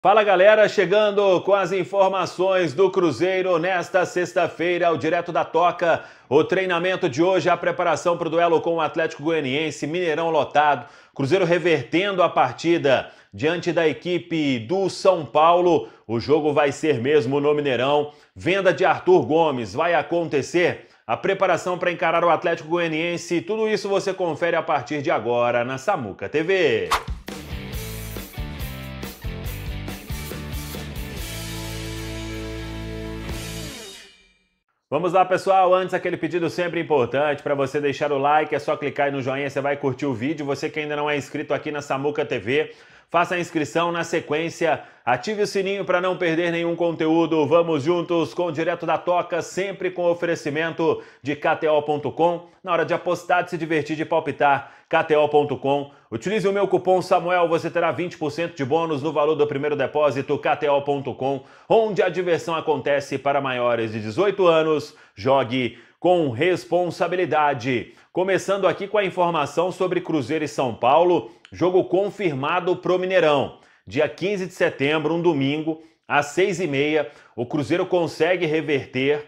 Fala galera, chegando com as informações do Cruzeiro nesta sexta-feira, o Direto da Toca. O treinamento de hoje, a preparação para o duelo com o Atlético Goianiense, Mineirão lotado. Cruzeiro revertendo a partida diante da equipe do São Paulo. O jogo vai ser mesmo no Mineirão. Venda de Arthur Gomes vai acontecer. A preparação para encarar o Atlético Goianiense, tudo isso você confere a partir de agora na Samuca TV. Vamos lá, pessoal. Antes, aquele pedido sempre importante para você deixar o like. É só clicar aí no joinha, você vai curtir o vídeo. Você que ainda não é inscrito aqui na Samuca TV, faça a inscrição na sequência. Ative o sininho para não perder nenhum conteúdo. Vamos juntos com o Direto da Toca, sempre com oferecimento de KTO.com. Na hora de apostar, de se divertir, de palpitar, KTO.com. Utilize o meu cupom Samuel, você terá 20% de bônus no valor do primeiro depósito, KTO.com, onde a diversão acontece para maiores de 18 anos. Jogue com responsabilidade. Começando aqui com a informação sobre Cruzeiro e São Paulo, jogo confirmado pro Mineirão. Dia 15 de setembro, um domingo, às 6h30, o Cruzeiro consegue reverter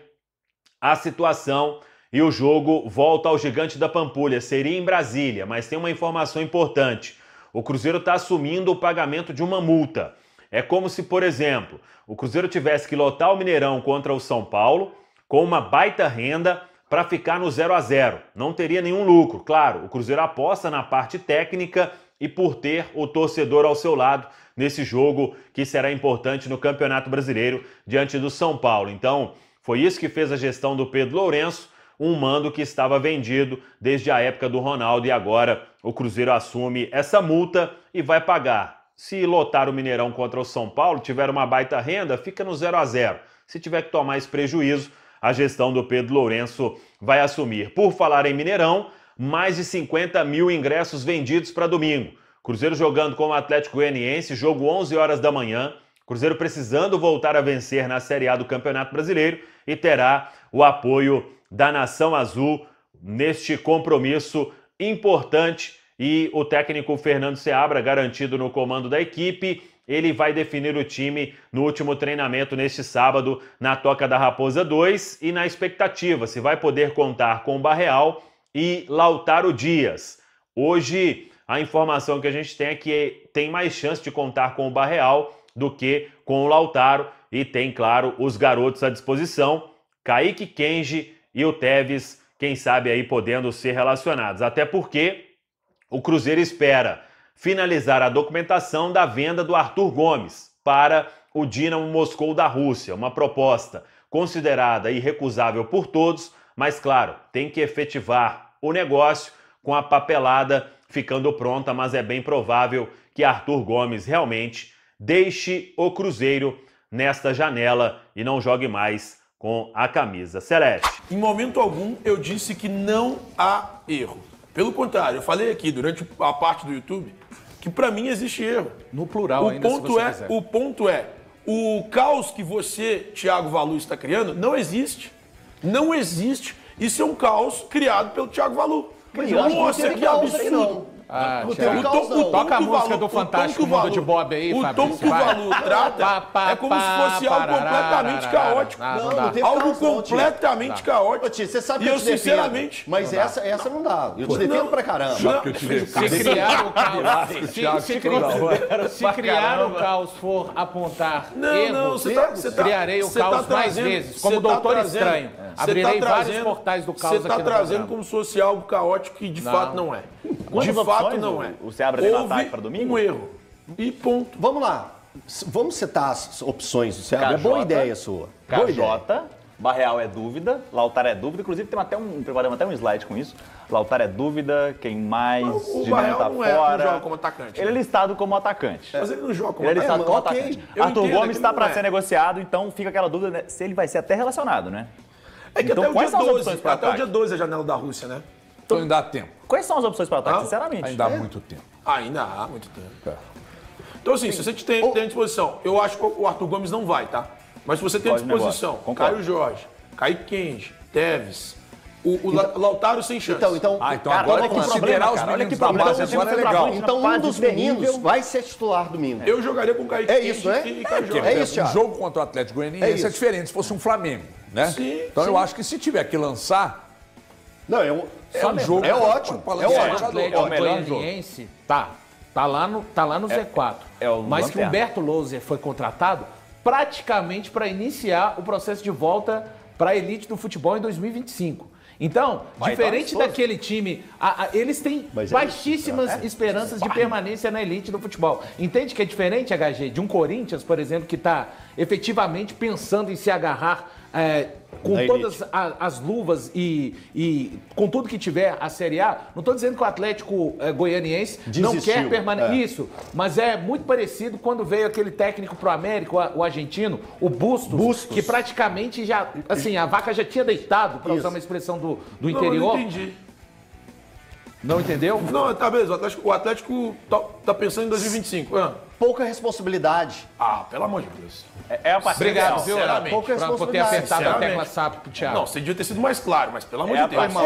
a situação e o jogo volta ao Gigante da Pampulha. Seria em Brasília, mas tem uma informação importante. O Cruzeiro está assumindo o pagamento de uma multa. É como se, por exemplo, o Cruzeiro tivesse que lotar o Mineirão contra o São Paulo com uma baita renda para ficar no 0-0. Não teria nenhum lucro. Claro, o Cruzeiro aposta na parte técnica e por ter o torcedor ao seu lado nesse jogo que será importante no Campeonato Brasileiro diante do São Paulo. Então, foi isso que fez a gestão do Pedro Lourenço, um mando que estava vendido desde a época do Ronaldo, e agora o Cruzeiro assume essa multa e vai pagar. Se lotar o Mineirão contra o São Paulo, tiver uma baita renda, fica no 0-0. Se tiver que tomar esse prejuízo, a gestão do Pedro Lourenço vai assumir. Por falar em Mineirão, mais de 50 mil ingressos vendidos para domingo. Cruzeiro jogando com o Atlético Goianiense, jogo 11 horas da manhã. Cruzeiro precisando voltar a vencer na Série A do Campeonato Brasileiro e terá o apoio da Nação Azul neste compromisso importante. E o técnico Fernando Seabra, garantido no comando da equipe, ele vai definir o time no último treinamento neste sábado na Toca da Raposa 2 e na expectativa se vai poder contar com o Barreal e Lautaro Dias. Hoje a informação que a gente tem é que tem mais chance de contar com o Barreal do que com o Lautaro, e tem, claro, os garotos à disposição, Kaique, Kenji e o Teves, quem sabe aí podendo ser relacionados. Até porque o Cruzeiro espera finalizar a documentação da venda do Arthur Gomes para o Dinamo Moscou da Rússia, uma proposta considerada irrecusável por todos, mas claro, tem que efetivar o negócio com a papelada ficando pronta, mas é bem provável que Arthur Gomes realmente deixe o Cruzeiro nesta janela e não jogue mais com a camisa celeste. Em momento algum eu disse que não há erro. Pelo contrário, eu falei aqui durante a parte do YouTube que para mim existe erro. No plural ainda, se você quiser. O ponto é, o caos que você, Thiago Valu, está criando não existe. Não existe. Isso é um caos criado pelo Thiago Valu. Nossa, que absurdo. Ah, toca a música do Fantástico Mundo de Bob aí, Fabrício. O tom que o Valu trata é como se fosse algo completamente caótico. Algo completamente caótico. Você sabe que eu sinceramente... Mas essa não dá. Eu te defendo pra caramba. Se criar o caos for apontar erros, criarei o caos mais vezes, como o Doutor Estranho. Abrirei vários portais do caos aqui no programa. Você está trazendo como se fosse algo caótico que de fato não é. De fato não é. O Seabra tem ataque para domingo? Um erro. E ponto. Vamos lá. Vamos citar as opções do Seabra. Boa ideia sua. KJ, Barreal é dúvida, Lautaro é dúvida. Inclusive preparamos até um slide com isso. Lautaro é dúvida, quem mais o de Barreal tá não fora. Não joga como atacante. Ele é listado como atacante. Mas ele não joga como atacante. Ele é listado como okay. atacante. Arthur Gomes está para ser negociado, então fica aquela dúvida, né, se ele vai ser até relacionado, né? É que então, até o dia 12 é a janela da Rússia, né? Então ainda dá tempo. Quais são as opções para ataque, sinceramente? Ainda há muito tempo. Ainda há muito tempo. Então, assim, se você tem à disposição, eu acho que o Arthur Gomes não vai, tá? Mas se você tem à disposição, Caio Jorge, Kaique Kenji, Teves, O Lautaro sem chance. Então agora considerar os meninos da base agora é legal. Então um dos meninos vai ser titular domingo. Eu jogaria com o Kaique. É isso, né? É isso, Thiago. Um jogo contra o Atlético Goianiense é diferente se fosse um Flamengo, né? Sim, então eu acho que se tiver que lançar... Não, é um jogo... É ótimo. O Atlético Goianiense tá lá no Z4. Mas que o Humberto Louser foi contratado praticamente para iniciar o processo de volta para a elite do futebol em 2025. Então, diferente daquele time, eles têm baixíssimas esperanças de permanência na elite do futebol. Entende que é diferente, HG, de um Corinthians, por exemplo, que está efetivamente pensando em se agarrar com todas as luvas e com tudo que tiver a Série A. Não estou dizendo que o Atlético Goianiense não quer permanecer. Isso, mas é muito parecido quando veio aquele técnico pro América, o argentino, o Bustos, que praticamente já, assim, a vaca já tinha deitado, para usar uma expressão do interior. Não entendi. Não entendeu? Não, tá beleza. O Atlético tá pensando em 2025. Pouca responsabilidade. Pelo amor de Deus. É a partir Obrigado, viu? Pouca Por ter apertado a tecla SAP pro Thiago. Não, você devia ter sido mais claro, mas pelo amor de Deus. Irmão,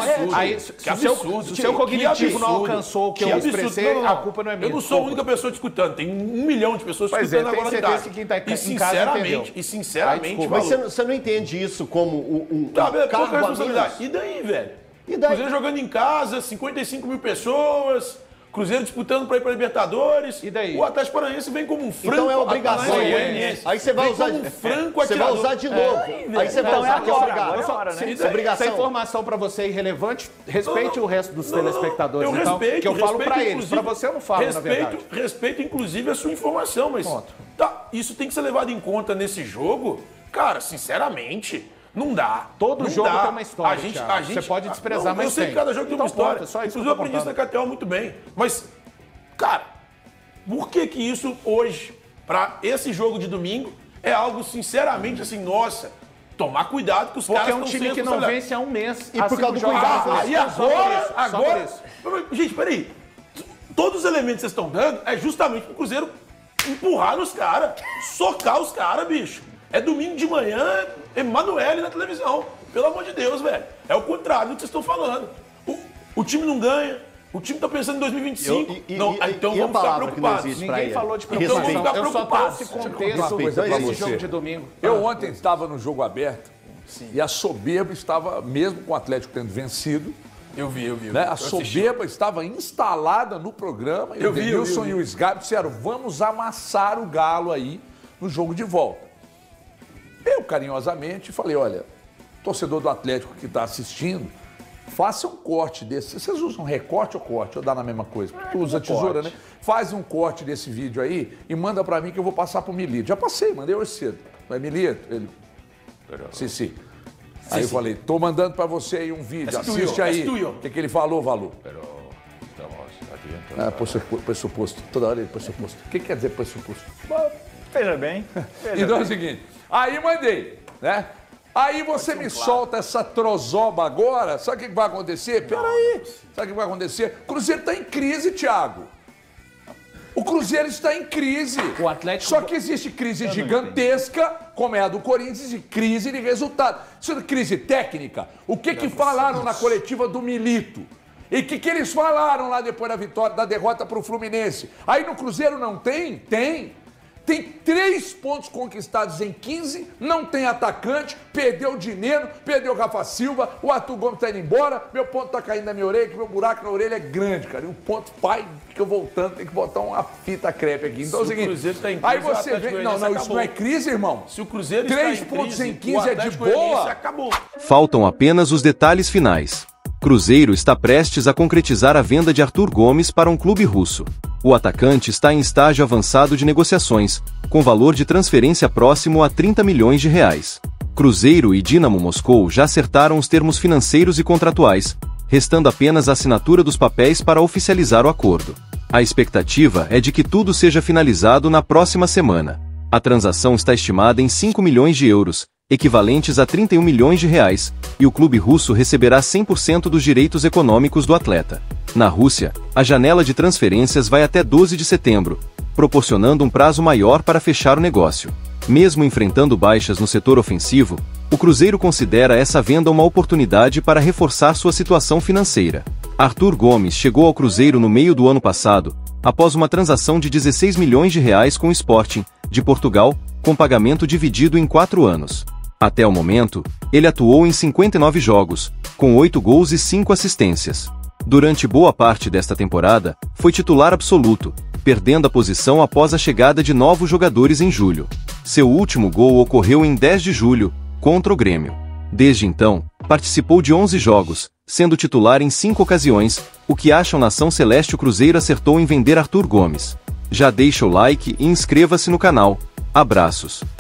se o seu cognitivo não alcançou o que eu expressei, a culpa não é minha. Eu não sou a única pessoa te escutando. Tem 1 milhão de pessoas te escutando agora de tarde. Que quem tá em casa entendeu. Sinceramente, mas você não entende isso como um pouca responsabilidade. E daí, velho? Cruzeiro jogando em casa, 55 mil pessoas, Cruzeiro disputando para ir para Libertadores. E daí? O Atlético Paranaense vem como um franco. Então é obrigação. Aí você vai usar você vai usar de novo. Aí você vai usar que é obrigado. Essa informação para você é irrelevante. Respeite o resto dos telespectadores. Eu então, respeito, que eu falo para eles. Para você eu não falo, na verdade. Respeito, inclusive, a sua informação, mas isso tem que ser levado em conta nesse jogo. Cara, sinceramente... Não dá. Todo jogo tem uma história, Você pode desprezar, mas eu sei que cada jogo tem uma história. Inclusive, eu aprendi isso na KTO muito bem. Mas, cara, por que isso hoje, para esse jogo de domingo, é algo, sinceramente, assim, nossa, tomar cuidado que os caras estão sendo... Porque é um time que não vence há um mês. E por causa do cuidado. E agora... Gente, peraí. Todos os elementos que vocês estão dando é justamente pro Cruzeiro empurrar nos caras, socar os caras, bicho. É domingo de manhã, Emanuele na televisão. Pelo amor de Deus, velho. É o contrário do que vocês estão falando. O time não ganha. O time tá pensando em 2025. Então vamos ficar preocupados. Ninguém falou de preocupação. Então vamos ficar preocupados. Eu só trouxe contexto desse jogo de domingo. Eu ontem estava no jogo aberto e a soberba estava, mesmo com o Atlético tendo vencido, eu vi. Né? A soberba estava instalada no programa. E o Denilson e o Sgarbi disseram, vamos amassar o Galo aí no jogo de volta. Eu, carinhosamente, falei, olha, torcedor do Atlético que está assistindo, faça um corte desse. Vocês usam recorte ou corte? Ou dá na mesma coisa? Porque tu usa tesoura, né? Faz um corte desse vídeo aí e manda para mim que eu vou passar pro Milito. Já passei, mandei hoje cedo. Vai, Milito? Ele... Sim. Aí eu falei, tô mandando para você aí um vídeo, assiste aí. O que ele falou, Valu? Pressuposto. Toda hora ele pressuposto. O que quer dizer pressuposto? Veja bem. Então é o seguinte, aí mandei, né? Aí você me solta essa trozoba agora, sabe o que vai acontecer? Peraí, sabe o que vai acontecer? O Cruzeiro está em crise, Thiago. O Cruzeiro está em crise. O Atlético... Só que existe crise gigantesca, como é a do Corinthians, e crise de resultado. Isso é crise técnica. O que falaram na coletiva do Milito? E o que eles falaram lá depois da vitória, da derrota para o Fluminense? Aí no Cruzeiro não tem? Tem 3 pontos conquistados em 15, não tem atacante, perdeu o Dineno, perdeu o Rafa Silva, o Arthur Gomes está indo embora, meu ponto tá caindo na minha orelha, que meu buraco na orelha é grande, cara. E o ponto fica voltando, tem que botar uma fita crepe aqui. Então é o seguinte, tá em crise, aí você vê... Não, isso não é crise, irmão. Se o Cruzeiro 3 pontos em 15 é de boa. Acabou. Faltam apenas os detalhes finais. Cruzeiro está prestes a concretizar a venda de Arthur Gomes para um clube russo. O atacante está em estágio avançado de negociações, com valor de transferência próximo a 30 milhões de reais. Cruzeiro e Dinamo Moscou já acertaram os termos financeiros e contratuais, restando apenas a assinatura dos papéis para oficializar o acordo. A expectativa é de que tudo seja finalizado na próxima semana. A transação está estimada em 5 milhões de euros, equivalentes a 31 milhões de reais, e o clube russo receberá 100% dos direitos econômicos do atleta. Na Rússia, a janela de transferências vai até 12 de setembro, proporcionando um prazo maior para fechar o negócio. Mesmo enfrentando baixas no setor ofensivo, O Cruzeiro considera essa venda uma oportunidade para reforçar sua situação financeira. Arthur Gomes chegou ao Cruzeiro no meio do ano passado, após uma transação de 16 milhões de reais com o Sporting, de Portugal, com pagamento dividido em 4 anos. Até o momento, ele atuou em 59 jogos, com 8 gols e 5 assistências. Durante boa parte desta temporada, foi titular absoluto, perdendo a posição após a chegada de novos jogadores em julho. Seu último gol ocorreu em 10 de julho, contra o Grêmio. Desde então, participou de 11 jogos, sendo titular em 5 ocasiões. O que acham Nação Celeste? O Cruzeiro acertou em vender Arthur Gomes. Já deixa o like e inscreva-se no canal. Abraços.